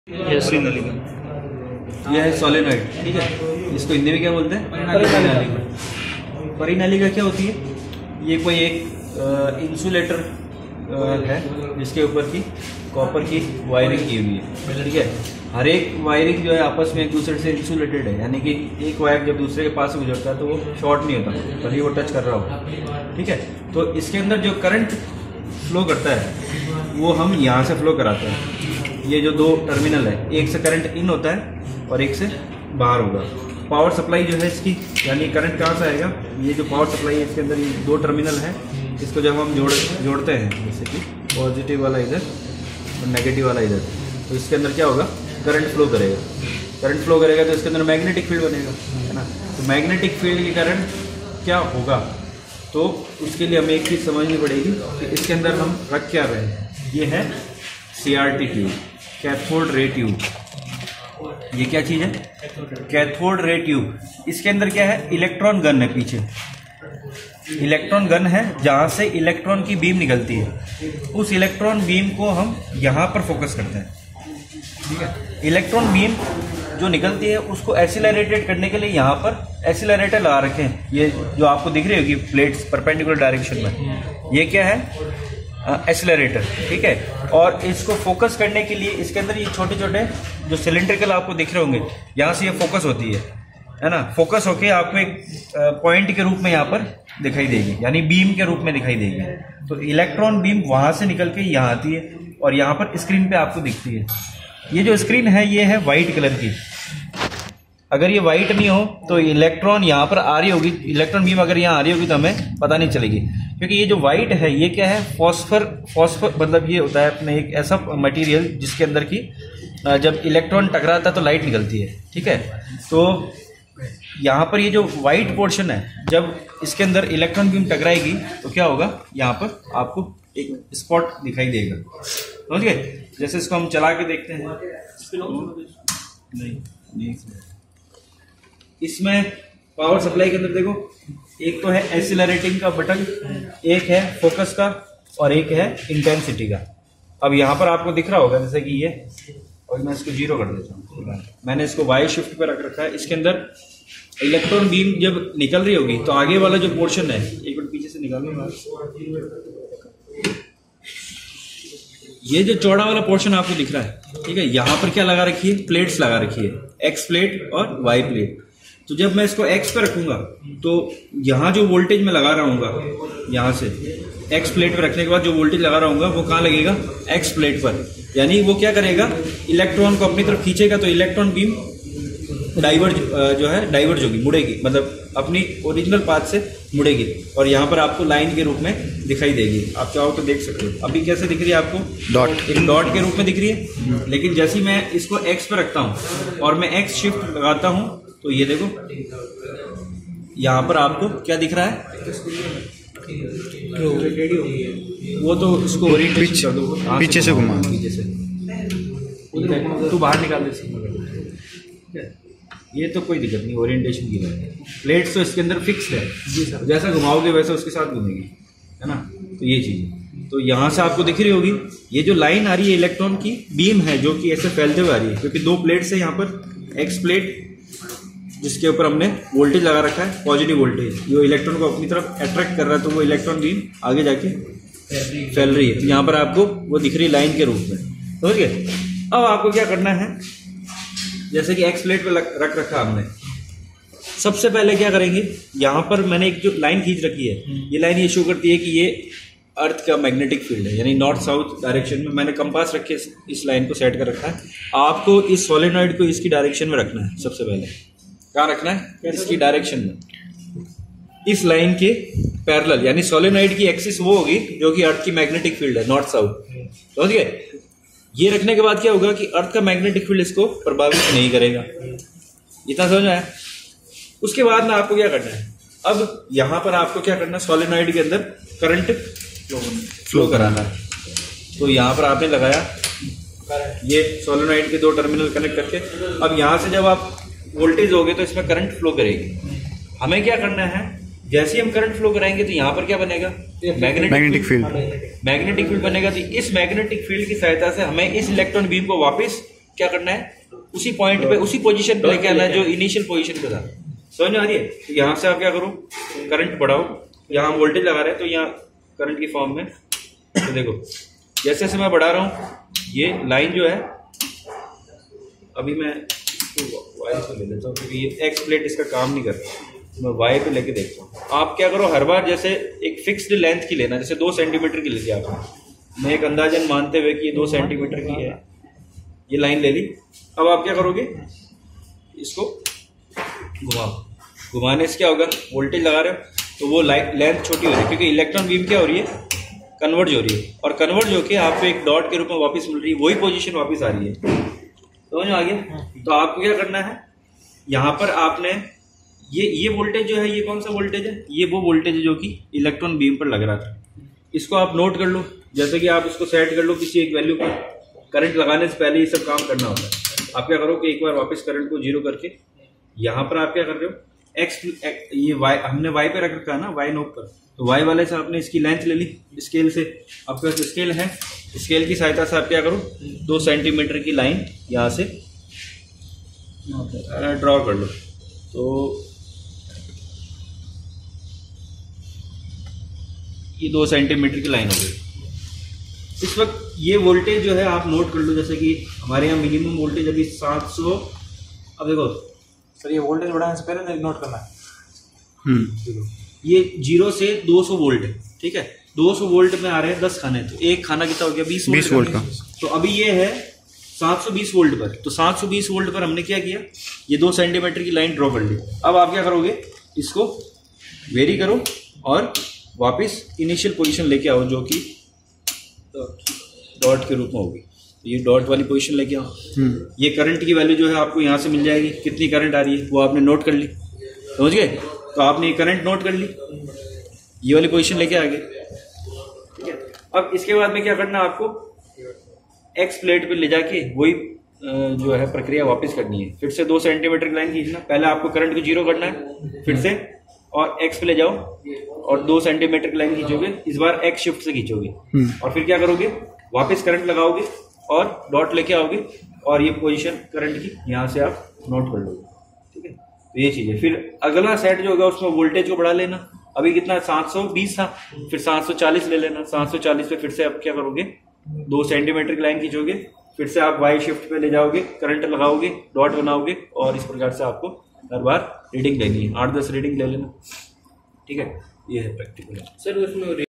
यह है सोलेनॉइड, ठीक है। इसको हिंदी में क्या बोलते हैं? परिनालिका। परिनालिका क्या होती है? ये कोई एक इंसुलेटर है जिसके ऊपर की कॉपर की वायरिंग की हुई है, ठीक है। हर एक वायरिंग जो है आपस में एक दूसरे से इंसुलेटेड है, यानी कि एक वायर जब दूसरे के पास से गुजरता है तो वो शॉर्ट नहीं होता, भले वो टच कर रहा हो, ठीक है। तो इसके अंदर जो करंट फ्लो करता है वो हम यहाँ से फ्लो कराते हैं। ये जो दो टर्मिनल है, एक से करंट इन होता है और एक से बाहर होगा। पावर सप्लाई जो है इसकी, यानी करंट कहाँ से आएगा? ये जो पावर सप्लाई है इसके अंदर ये दो टर्मिनल है, इसको जब हम जोड़ते हैं, जैसे कि पॉजिटिव वाला इधर और नेगेटिव वाला इधर, तो इसके अंदर क्या होगा? करंट फ्लो करेगा। करंट फ्लो करेगा तो इसके अंदर मैग्नेटिक फील्ड बनेगा, है ना। तो मैग्नेटिक फील्ड की करंट क्या होगा? तो उसके लिए हमें एक चीज़ समझनी पड़ेगी कि इसके अंदर हम रख क्या रहे हैं। ये है CRT tube, cathode ray tube. ये क्या चीज़ है? Cathode ray tube. इसके अंदर क्या है? इलेक्ट्रॉन गन है पीछे। इलेक्ट्रॉन गन है जहाँ से इलेक्ट्रॉन की बीम निकलती है। उस इलेक्ट्रॉन बीम को हम यहाँ पर फोकस करते हैं, ठीक है। इलेक्ट्रॉन बीम जो निकलती है उसको एक्सीलरेटेड करने के लिए यहाँ पर एक्सीलरेटर लगा रखे हैं। ये जो आपको दिख रही होगी प्लेट्स परपेंडिकुलर डायरेक्शन में, ये क्या है? एक्सीलरेटर, ठीक है। और इसको फोकस करने के लिए इसके अंदर ये छोटे छोटे जो सिलेंड्रिकल आपको दिख रहे होंगे, यहाँ से ये फोकस होती है ना। फोकस होके आपको एक पॉइंट के रूप में यहाँ पर दिखाई देगी, यानी बीम के रूप में दिखाई देगी। तो इलेक्ट्रॉन बीम वहाँ से निकल के यहाँ आती है और यहाँ पर स्क्रीन पे आपको दिखती है। ये जो स्क्रीन है ये है वाइट कलर की। अगर ये वाइट नहीं हो तो इलेक्ट्रॉन यहाँ पर आ रही होगी, इलेक्ट्रॉन बीम अगर यहाँ आ रही होगी तो हमें पता नहीं चलेगी, क्योंकि ये जो वाइट है ये क्या है? फॉस्फर मतलब ये होता है अपने एक ऐसा मटेरियल जिसके अंदर की जब इलेक्ट्रॉन टकराता है तो लाइट निकलती है, ठीक है। तो यहाँ पर ये जो वाइट पोर्शन है, जब इसके अंदर इलेक्ट्रॉन बीम टकराएगी तो क्या होगा? यहाँ पर आपको एक स्पॉट दिखाई देगा, समझ गए? जैसे इसको हम चला के देखते हैं। नहीं, इसमें पावर सप्लाई के अंदर देखो, एक तो है एक्सीलरेटिंग का बटन, एक है फोकस का और एक है इंटेंसिटी का। अब यहाँ पर आपको दिख रहा होगा जैसे कि ये, और मैं इसको 0 कर देता हूँ। मैंने इसको वाई शिफ्ट पे रख रखा है। इसके अंदर इलेक्ट्रॉन बीम जब निकल रही होगी तो आगे वाला जो पोर्शन है, एक मिनट पीछे से निकालूंगा, ये जो चौड़ा वाला पोर्शन आपको दिख रहा है, ठीक है। यहाँ पर क्या लगा रखी है? प्लेट्स लगा रखी है, एक्स प्लेट और वाई प्लेट। तो जब मैं इसको एक्स पे रखूंगा तो यहाँ जो वोल्टेज मैं लगा रहा हूँ, यहाँ से एक्स प्लेट पे रखने के बाद जो वोल्टेज लगा रहा हूँ वो कहाँ लगेगा? एक्स प्लेट पर। यानी वो क्या करेगा? इलेक्ट्रॉन को अपनी तरफ खींचेगा तो इलेक्ट्रॉन बीम डाइवर्ज होगी, मुड़ेगी, मतलब अपनी ओरिजिनल पाथ से मुड़ेगी और यहाँ पर आपको लाइन के रूप में दिखाई देगी। आप चाहो तो देख सकते हो। अभी कैसे दिख रही है आपको? डॉट, एक डॉट के रूप में दिख रही है। लेकिन जैसे ही मैं इसको एक्स पे रखता हूँ और मैं एक्स शिफ्ट लगाता हूँ तो ये देखो, यहाँ पर आपको क्या दिख रहा है? वो तो इसको ओरिएंटेशन कर दो, पीछे से घुमा, पीछे से तू बाहर निकाल दे। ये तो कोई दिक्कत नहीं, ओरिएंटेशन की बात है। प्लेट्स तो इसके अंदर फिक्स है, जैसा घुमाओगे वैसा उसके साथ घूमेगी, है ना। तो ये चीज़ तो यहाँ से आपको दिख रही होगी। ये जो लाइन आ रही है इलेक्ट्रॉन की बीम है जो कि ऐसे फैलते हुए आ रही है, क्योंकि दो प्लेट्स है यहाँ पर। एक्स प्लेट जिसके ऊपर हमने वोल्टेज लगा रखा है, पॉजिटिव वोल्टेज, जो इलेक्ट्रॉन को अपनी तरफ अट्रैक्ट कर रहा है, तो वो इलेक्ट्रॉन बीम आगे जाके फैल रही है। यहाँ पर आपको वो दिख रही है लाइन के रूप में, समझ गए? अब आपको क्या करना है? जैसे कि एक्स प्लेट पे रख रखा हमने, सबसे पहले क्या करेंगे? यहाँ पर मैंने एक जो लाइन खींच रखी है, ये लाइन ये शो करती है कि ये अर्थ का मैग्नेटिक फील्ड है, यानी नॉर्थ साउथ डायरेक्शन में। मैंने कंपास रख के इस लाइन को सेट कर रखा है। आपको इस सोलेनॉइड को इसकी डायरेक्शन में रखना है। सबसे पहले कहाँ रखना है? इसकी डायरेक्शन में, इस लाइन के पैरेलल, यानी सोलेनॉइड की एक्सिस वो होगी जो कि अर्थ की मैग्नेटिक फील्ड है, नॉर्थ साउथ, समझ गए? ये रखने के बाद क्या होगा कि अर्थ का मैग्नेटिक फील्ड इसको प्रभावित नहीं करेगा। इतना समझ आया? उसके बाद ना आपको क्या करना है? अब यहाँ पर आपको क्या करना है? सोलेनॉइड के अंदर करंट फ्लो कराना है। तो यहाँ पर आपने लगाया ये सोलेनॉइड के दो टर्मिनल कनेक्ट करके। अब यहाँ से जब आप वोल्टेज होगे तो इसमें करंट फ्लो करेगी। हमें क्या करना है? जैसे ही हम करंट फ्लो कराएंगे तो यहाँ पर क्या बनेगा? Magnetic field. मैग्नेटिक फील्ड बनेगा। तो इस मैग्नेटिक फील्ड की सहायता से हमें इस इलेक्ट्रॉन बीम को वापस क्या करना है, उसी पॉइंट पे उसी पोजीशन पे लेके आना है जो इनिशियल पोजीशन पे था। समझ में आ रही है? तो यहाँ से आप क्या करो, करंट बढ़ाओ, यहाँ वोल्टेज लगा रहे हैं तो यहाँ करंट की फॉर्म में, तो देखो जैसे जैसे मैं बढ़ा रहा हूँ ये लाइन जो है, अभी मैं वाई पे ले लेता हूँ क्योंकि ये एक्स प्लेट इसका काम नहीं कर रहा, मैं वाई पे लेके देखता हूँ। आप क्या करो, हर बार जैसे एक फिक्स्ड लेंथ की लेना, जैसे 2 सेंटीमीटर की लीजिए आपने, मैं एक अंदाजन मानते हुए कि ये 2 सेंटीमीटर की है, ये लाइन ले ली। अब आप क्या करोगे, इसको घुमाओ, घुमाने से क्या होगा, वोल्टेज लगा रहे हो तो वो लेंथ छोटी हो रही है क्योंकि इलेक्ट्रॉन बीम क्या हो रही है, कन्वर्ज हो रही है, और कन्वर्ज होकर आपको एक डॉट के रूप में वापस मिल रही है, वही पोजीशन वापस आ रही है। समझ में आ गया? तो आपको क्या करना है, यहाँ पर आपने ये वोल्टेज जो है, ये कौन सा वोल्टेज है, ये वो वोल्टेज है जो कि इलेक्ट्रॉन बीम पर लग रहा था, इसको आप नोट कर लो, जैसे कि आप इसको सेट कर लो किसी एक वैल्यू पर। करंट लगाने से पहले ये सब काम करना होता है। आप क्या करो कि एक बार वापस करंट को 0 करके यहाँ पर आप क्या कर रहे हो, ये वाई हमने वाई पे रख रखा है ना, वाई नोक पर, तो वाई वाले से आपने इसकी लेंथ ले ली स्केल से, आपके पास स्केल है, स्केल की सहायता से आप क्या करो, 2 सेंटीमीटर की लाइन यहाँ से ड्रॉ कर लो। तो ये 2 सेंटीमीटर की लाइन हो गई। इस वक्त ये वोल्टेज जो है आप नोट कर लो, जैसे कि हमारे यहाँ मिनिमम वोल्टेज अभी 700, अब देखो सर ये वोल्टेज बढ़ाने से पहले नोट करना है। ये 0 से 200 वोल्ट है, ठीक है, 200 वोल्ट में आ रहे हैं 10 खाने, तो एक खाना कितना हो गया, 20 वोल्ट का। तो अभी ये है 720 वोल्ट पर, तो 720 वोल्ट पर हमने क्या किया, ये 2 सेंटीमीटर की लाइन ड्रॉ कर ली। अब आप क्या करोगे, इसको वेरी करो और वापस इनिशियल पोजीशन लेके आओ जो कि डॉट के रूप में होगी। तो ये डॉट वाली पोजीशन लेके आओ। ये करंट की वैल्यू जो है आपको यहाँ से मिल जाएगी, कितनी करंट आ रही है वो आपने नोट कर ली, समझ गए? तो आपने ये करंट नोट कर ली, ये वाली पोजीशन लेके आ गए, ठीक है। अब इसके बाद में क्या करना है आपको, एक्स प्लेट पे ले जाके वही जो है प्रक्रिया वापस करनी है। फिर से 2 सेंटीमीटर की लाइन खींचना, पहले आपको करंट को 0 करना है, फिर से और एक्स पे ले जाओ और 2 सेंटीमीटर की लाइन खींचोगे, इस बार एक्स शिफ्ट से खींचोगे, और फिर क्या करोगे, वापस करंट लगाओगे और डॉट लेके आओगे और ये पोजीशन करंट की यहाँ से आप नोट कर लोगे, ठीक है। तो ये चीज़ है। फिर अगला सेट जो होगा उसमें वोल्टेज को बढ़ा लेना, अभी कितना 720 था, फिर 740 ले लेना, 740 पे फिर से आप क्या करोगे, 2 सेंटीमीटर की लाइन खींचोगे, फिर से आप वाई शिफ्ट पे ले जाओगे, करंट लगाओगे, डॉट बनाओगे, और इस प्रकार से आपको हर बार रीडिंग लेनी है, 8-10 रीडिंग ले लेना, ठीक है। ये है प्रैक्टिकल। सर उसमें